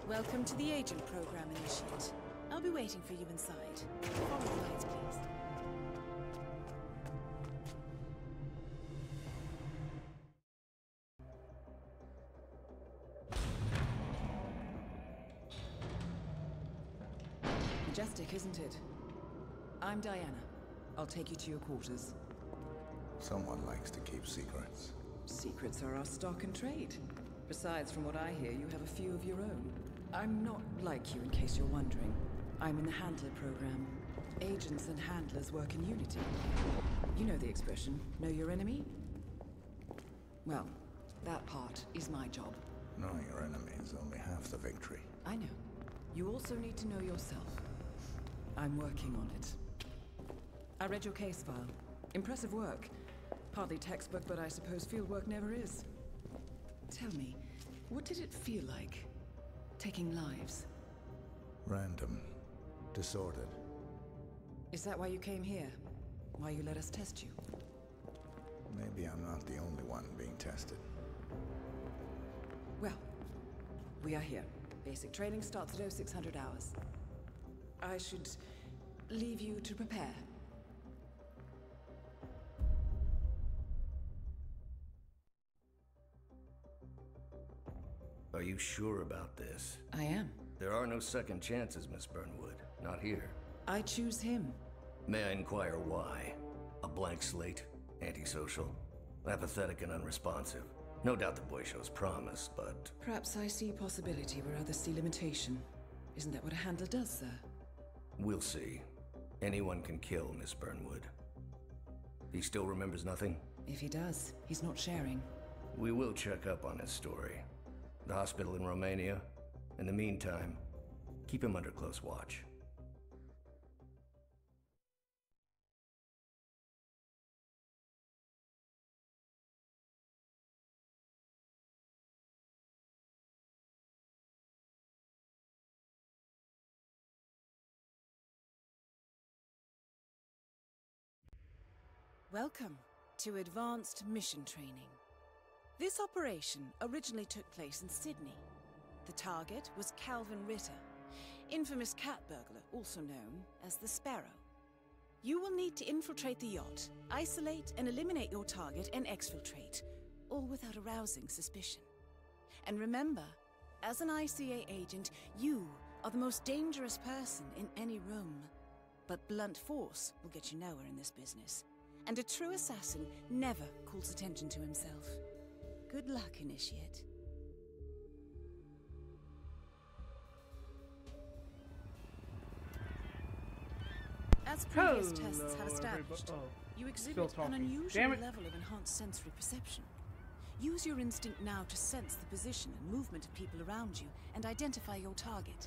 Welcome to the Agent Program, Initiate. I'll be waiting for you inside. Follow the lights, please. Majestic, isn't it? I'm Diana. I'll take you to your quarters. Someone likes to keep secrets. Secrets are our stock and trade. Besides, from what I hear, you have a few of your own. I'm not like you, in case you're wondering. I'm in the Handler program. Agents and handlers work in unity. You know the expression, know your enemy? Well, that part is my job. Knowing your enemy is only half the victory. I know. You also need to know yourself. I'm working on it. I read your case file. Impressive work. Hardly textbook, but I suppose fieldwork never is. Tell me, what did it feel like, taking lives? Random. Disordered. Is that why you came here? Why you let us test you? Maybe I'm not the only one being tested. Well, we are here. Basic training starts at 0600 hours. I should leave you to prepare. Are you sure about this? I am. There are no second chances, Miss Burnwood. Not here. I choose him. May I inquire why? A blank slate? Antisocial? Apathetic and unresponsive? No doubt the boy shows promise, but... Perhaps I see possibility where others see limitation. Isn't that what a handler does, sir? We'll see. Anyone can kill Miss Burnwood. He still remembers nothing? If he does, he's not sharing. We will check up on his story. The hospital in Romania. In the meantime, keep him under close watch. Welcome to Advanced Mission Training. This operation originally took place in Sydney. The target was Calvin Ritter, infamous cat burglar, also known as the Sparrow. You will need to infiltrate the yacht, isolate and eliminate your target, and exfiltrate, all without arousing suspicion. And remember, as an ICA agent, you are the most dangerous person in any room. But blunt force will get you nowhere in this business. And a true assassin never calls attention to himself. Good luck, Initiate. As previous tests have established, you exhibit an unusual level of enhanced sensory perception. Use your instinct now to sense the position and movement of people around you and identify your target.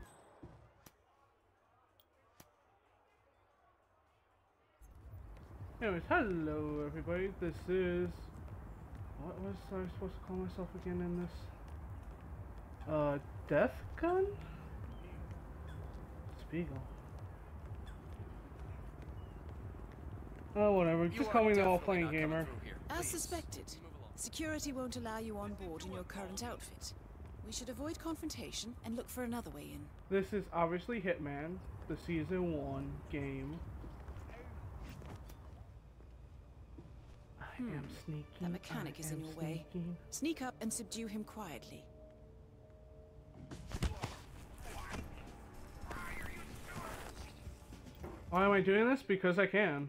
Anyways, hello everybody, this is... What was I supposed to call myself again in this? Death Gun? Spiegel. Oh, whatever, just call me the all-playing gamer. As suspected, security won't allow you on board in your current outfit. We should avoid confrontation and look for another way in. This is obviously Hitman, the Season 1 game. I am sneaking. That mechanic is in your way. Sneak up and subdue him quietly. Why am I doing this? Because I can.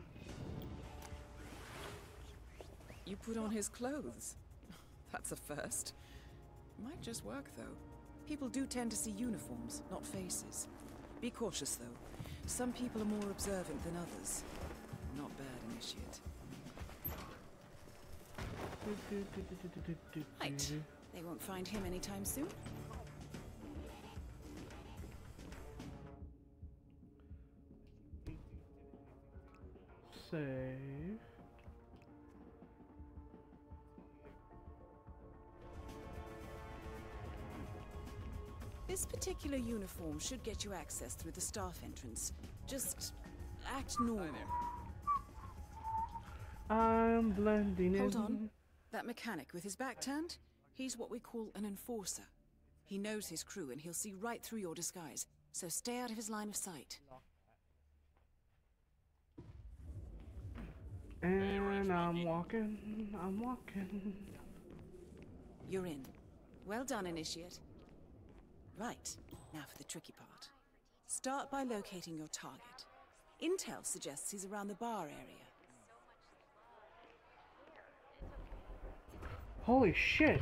You put on his clothes. That's a first. Might just work, though. People do tend to see uniforms, not faces. Be cautious, though. Some people are more observant than others. Not bad, Initiate. Right. They won't find him anytime soon. Save. This particular uniform should get you access through the staff entrance. Just act normal. I'm blending in. Hold on. That mechanic with his back turned? He's what we call an enforcer. He knows his crew and he'll see right through your disguise, so stay out of his line of sight. And I'm walking. You're in. Well done, Initiate. Right, now for the tricky part. Start by locating your target. Intel suggests he's around the bar area. Holy shit!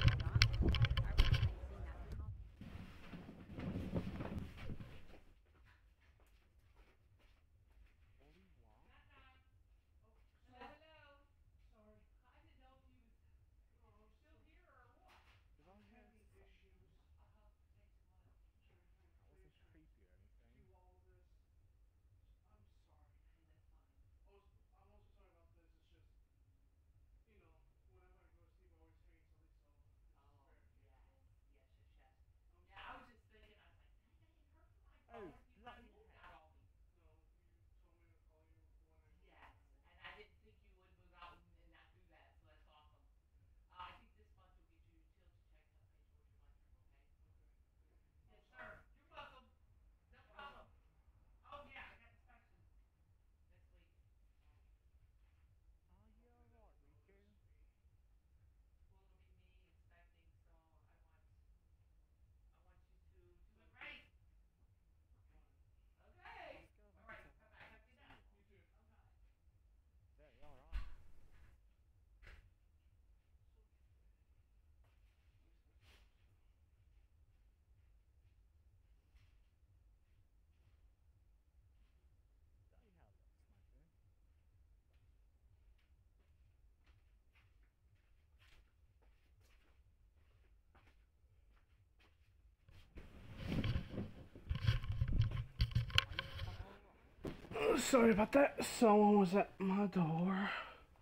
Sorry about that. Someone was at my door.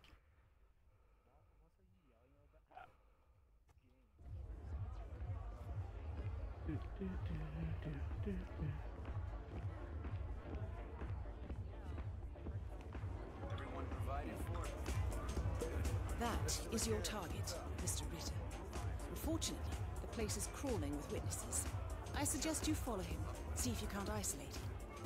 Everyone provided for. That is your target, Mr. Ritter. Unfortunately, the place is crawling with witnesses. I suggest you follow him, see if you can't isolate him.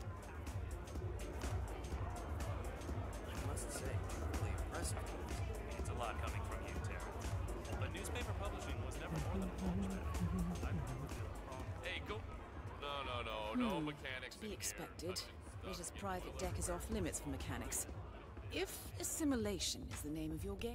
I must say, really impressive. It's a lot coming from you, Terran. But newspaper publishing was never more than a hobby. Hey, go. No mechanics. To be expected. Ritter's private deck is off limits for mechanics. If assimilation is the name of your game...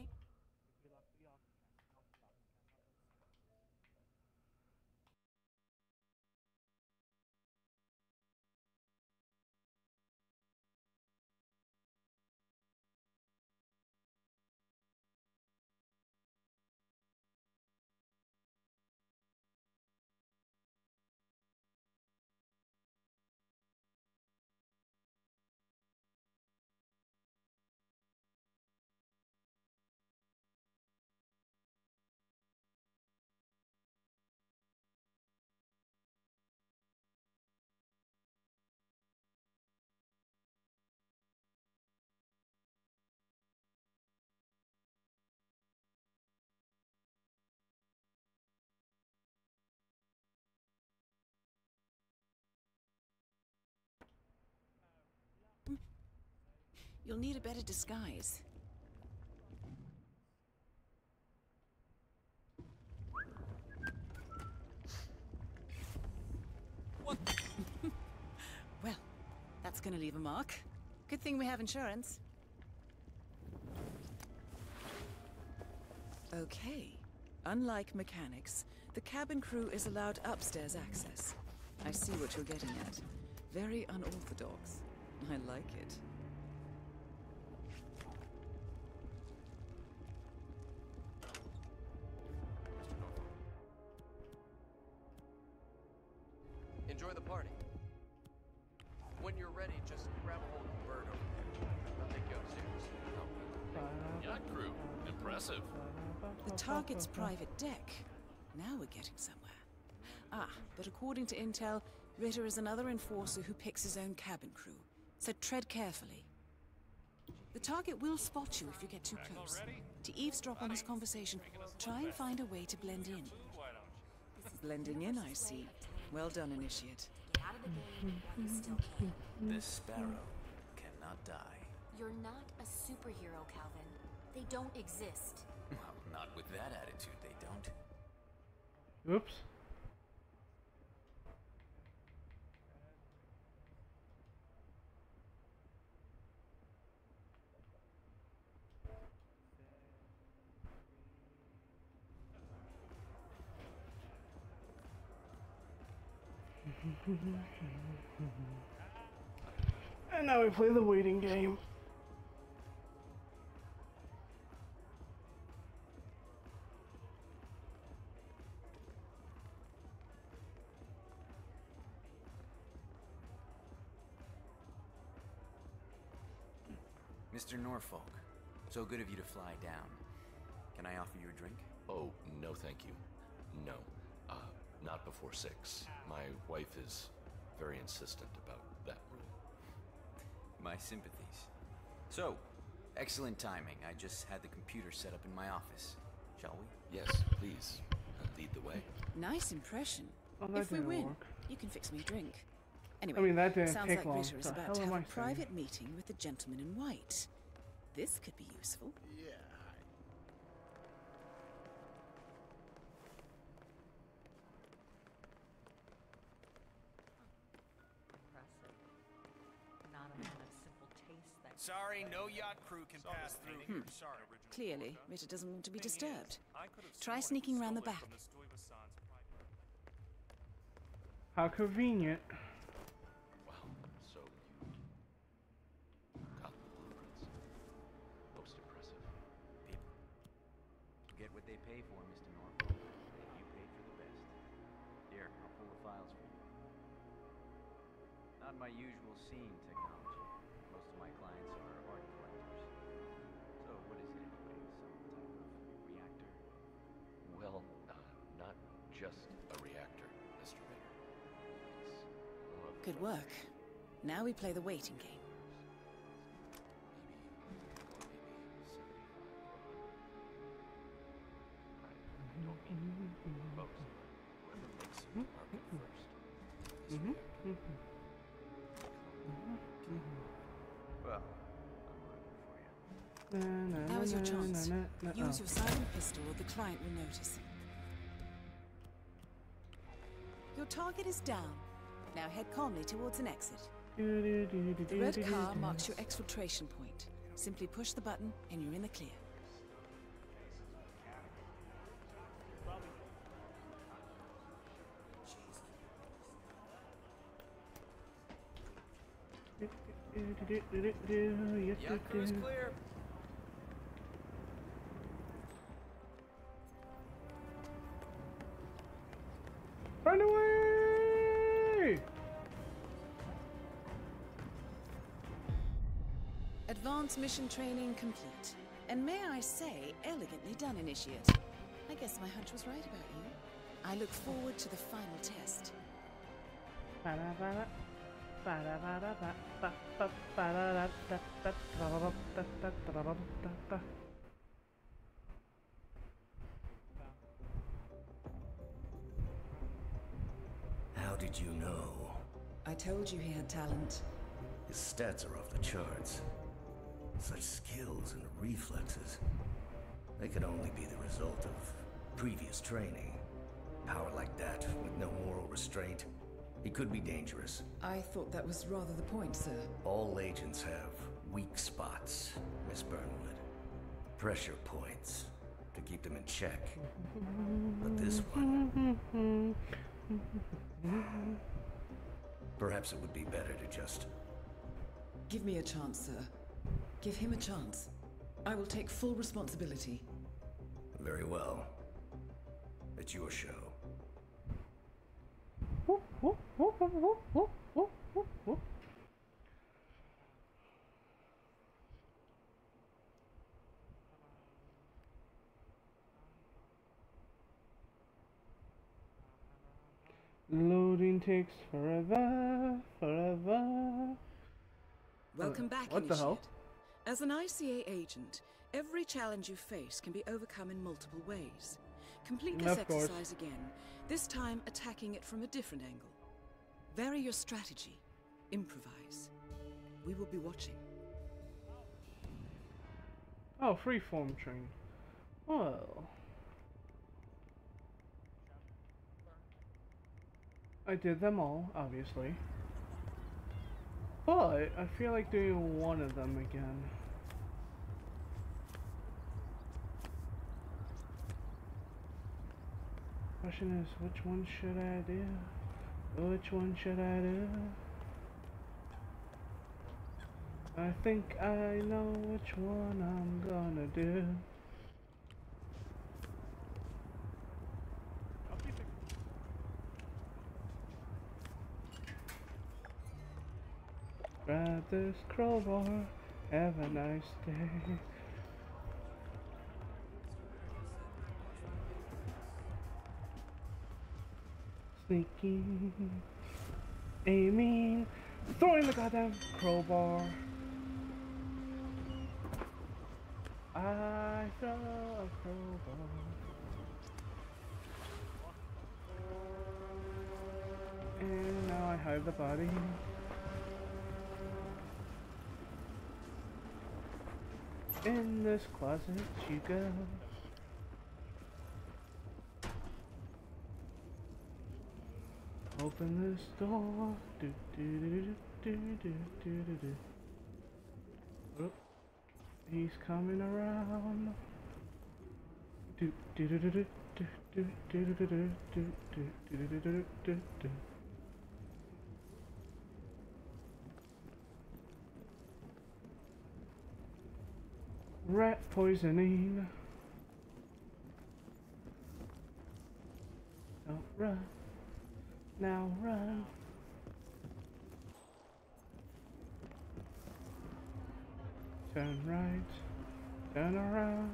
You'll need a better disguise. What? Well, that's gonna leave a mark. Good thing we have insurance. Okay. Unlike mechanics, the cabin crew is allowed upstairs access. I see what you're getting at. Very unorthodox. I like it. Enjoy the party. When you're ready, just grab a hold of the bird over there. I'll take you upstairs. Yacht crew. Impressive. The target's private deck. Now we're getting somewhere. Ah, but according to intel, Ritter is another enforcer who picks his own cabin crew. So tread carefully. The target will spot you if you get too close. To eavesdrop on his conversation, try and find a way to blend in. Why don't you? Blending in, I see. Well done, Initiate. Get out of the game while you still can. This sparrow cannot die. You're not a superhero, Calvin. They don't exist. Well, not with that attitude, they don't. Oops. And now we play the waiting game. Mr. Norfolk, so good of you to fly down. Can I offer you a drink? Oh, no thank you. No. Not before 6. My wife is very insistent about that rule. My sympathies. So, excellent timing. I just had the computer set up in my office. Shall we? Yes, please. Lead the way. Nice impression. Oh, that If we didn't win, work. you can fix me a drink. Anyway, I mean, that didn't sounds take like long. Ritter is The about hell to am have I a saying? private meeting with the gentleman in white. This could be useful. Yeah. Impressive. Not a man of simple taste that. Sorry, no yacht crew can pass through. Sorry. Clearly, Ritter doesn't want to be disturbed. I could have Try sworn sneaking he around the stole it back. from the Stuyvesant's private- How convenient. Wow, so you got the blueprints. Most impressive. People get what they pay for, Mr. Norfolk. You paid for the best. Here, I'll pull the files for you. Not my usual scene technology. Most of my clients are art collectors. So what is it anyway? Some type of reactor? Well, not just a reactor, Mr. Ritter. It's more of Good work. Now we play the waiting game. I don't mean to boast, but whoever makes it market first is Mhm. reactor. Well, I'm looking for you. Now is your chance. Use Oh. your silent pistol or the client will notice. Your target is down. Now head calmly towards an exit. The red car marks your exfiltration point. Simply push the button and you're in the clear. Yacht crew's clear. Run away! Advanced mission training complete. And may I say, elegantly done, Initiate. I guess my hunch was right about you. I look forward to the final test. How did you know? I told you he had talent. His stats are off the charts. Such skills and reflexes. They could only be the result of previous training. Power like that, with no moral restraint. He could be dangerous. I thought that was rather the point, sir. All agents have weak spots, Miss Burnwood. Pressure points to keep them in check. But this one... Perhaps it would be better to just... Give me a chance, sir. Give him a chance. I will take full responsibility. Very well. It's your show. Loading takes forever. Welcome back, What the hell? Initiate. As an ICA agent, every challenge you face can be overcome in multiple ways. Complete this exercise again, this time attacking it from a different angle. Vary your strategy. Improvise. We will be watching. Oh, freeform train. Well, I did them all, obviously. But I feel like doing one of them again. Question is, which one should I do? Which one should I do? I think I know which one I'm gonna do. Grab this crowbar, have a nice day. Sneaking, aiming, throwing the goddamn crowbar. I throw a crowbar. And now I hide the body. In this closet you go. Open this door. Do do do do do do do do. Oh, he's coming around. Do do do do do do do do do do do do do do do do. Rat poisoning. Don't run. Now run. Turn right. Turn around.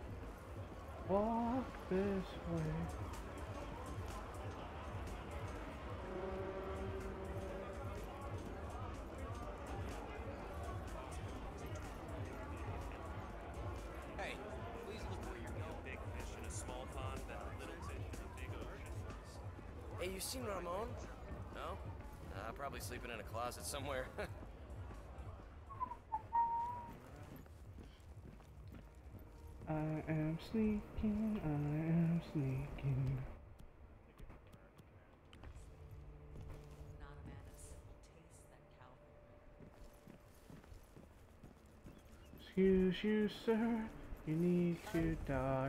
Walk this way. Hey, you seen Ramon? No? Probably sleeping in a closet somewhere. I am sneaking, I am sneaking. Not a man of simple taste, then, Calvin. Excuse you, sir, you need to die.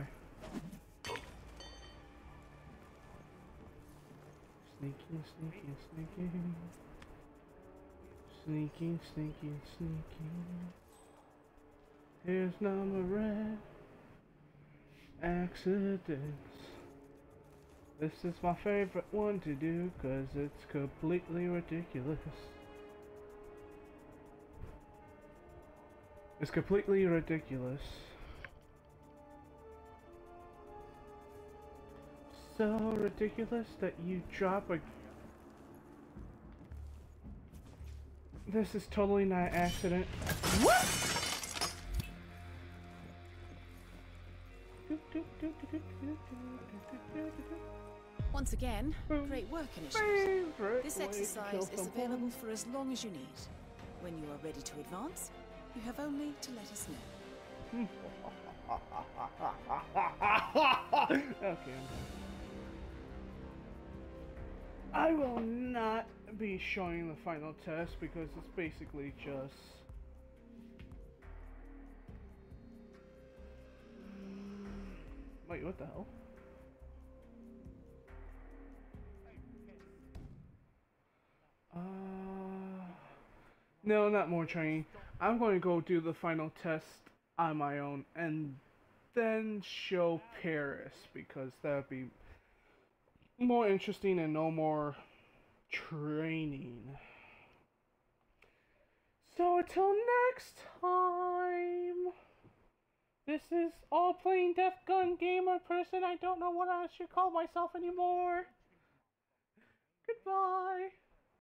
Sneaking, sneaking, sneaking. Sneaking, sneaking, sneaking. Here's number red. Accidents. This is my favorite one to do, 'cause it's completely ridiculous. It's completely ridiculous. So ridiculous that you drop a... This is totally not an accident. What? Once again, great work, Initiative. This exercise is available for as long as you need. When you are ready to advance, you have only to let us know. Okay. I will not be showing the final test because it's basically just... Wait, what the hell? No, not more training. I'm going to go do the final test on my own and then show Paris because that would be more interesting and no more training. So until next time, this is All Playing Deaf Gun Gamer Person. I don't know what I should call myself anymore. Goodbye.